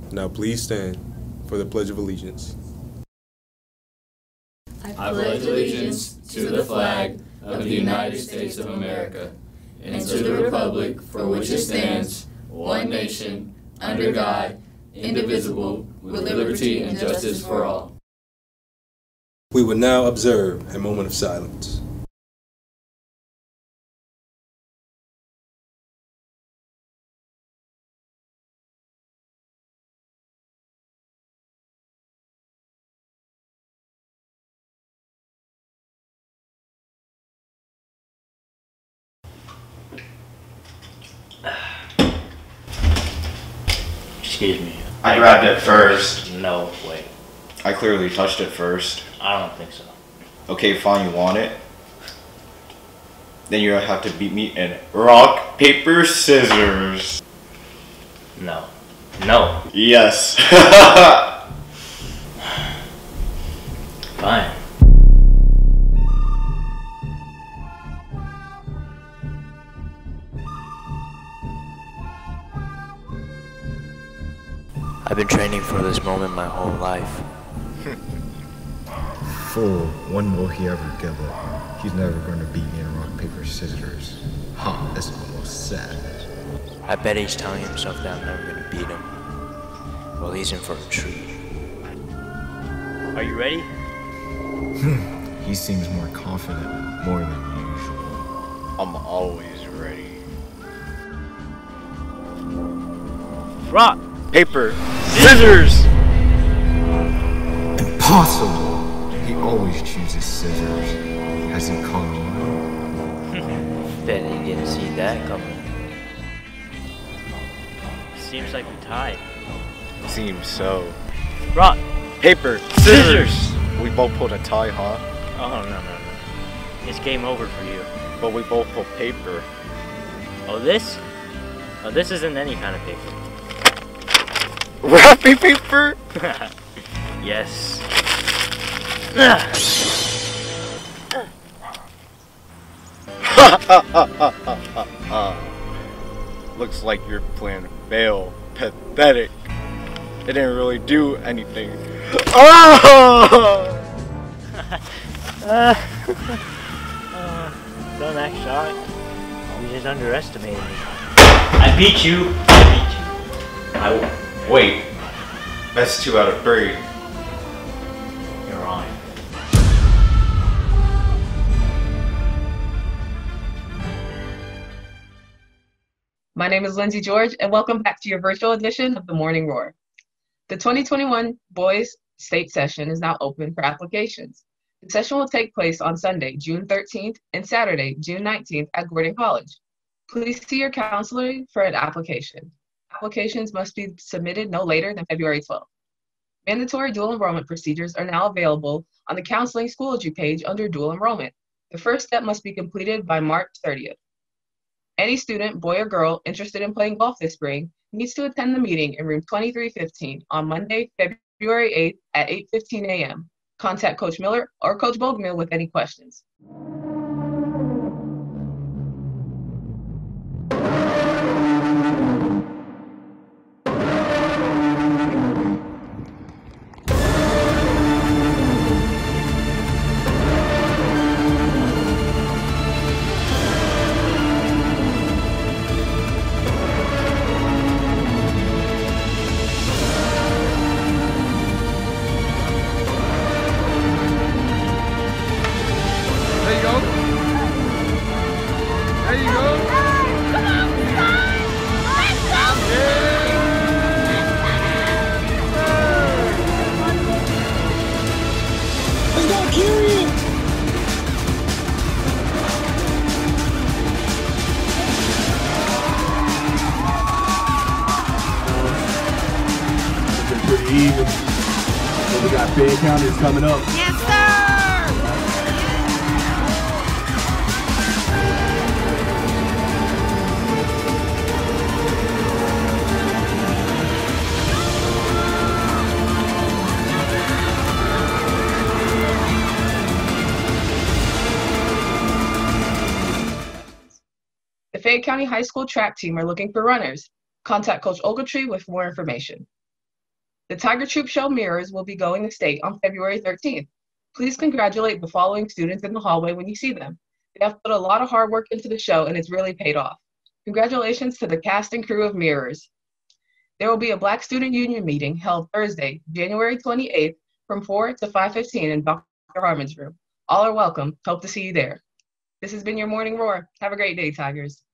Now please stand for the Pledge of Allegiance. I pledge allegiance to the flag of the United States of America and to the republic for which it stands, one nation, under God, indivisible, with liberty and justice for all. We will now observe a moment of silence. Excuse me. I grabbed it first. No, wait. I clearly touched it first. I don't think so. Okay, fine, you want it? Then you have to beat me in rock, paper, scissors. No. No. Yes. Fine. I've been training for this moment my whole life. Fool, one will he ever give up. He's never going to beat me in rock, paper, scissors. Ha, that's almost sad. I bet he's telling himself that I'm never gonna beat him. Well, he's in for a treat. Are you ready? He seems more confident, more than usual. I'm always ready. Rock, paper, scissors! Impossible! He always chooses scissors. Has he caught on? Bet he didn't see that coming. Seems like we tied. Seems so. Rock, paper, scissors! We both pulled a tie, huh? Oh, no. It's game over for you. But we both pulled paper. Oh, this? Oh, this isn't any kind of paper. Wrapping paper? Yes. Looks like your plan failed. Pathetic. It didn't really do anything. Oh! Don't act shocked. You just underestimated me. I beat you. Wait. That's 2 out of 3. You're on. My name is Lindsay George, and welcome back to your virtual edition of the Morning Roar. The 2021 Boys State Session is now open for applications. The session will take place on Sunday, June 13th, and Saturday, June 19th at Gordon College. Please see your counselor for an application. Applications must be submitted no later than February 12th. Mandatory dual enrollment procedures are now available on the Counseling Schoology page under dual enrollment. The first step must be completed by March 30th. Any student, boy or girl, interested in playing golf this spring needs to attend the meeting in room 2315 on Monday, February 8th at 8:15 a.m. Contact Coach Miller or Coach Bogmill with any questions. Even. So we got Fayette County coming up. Yes, sir! The Fayette County High School track team are looking for runners. Contact Coach Ogletree with more information. The Tiger Troop Show Mirrors will be going to state on February 13th. Please congratulate the following students in the hallway when you see them. They have put a lot of hard work into the show and it's really paid off. Congratulations to the cast and crew of Mirrors. There will be a Black Student Union meeting held Thursday, January 28th from 4 to 5:15 in Dr. Harmon's room. All are welcome. Hope to see you there. This has been your Morning Roar. Have a great day, Tigers.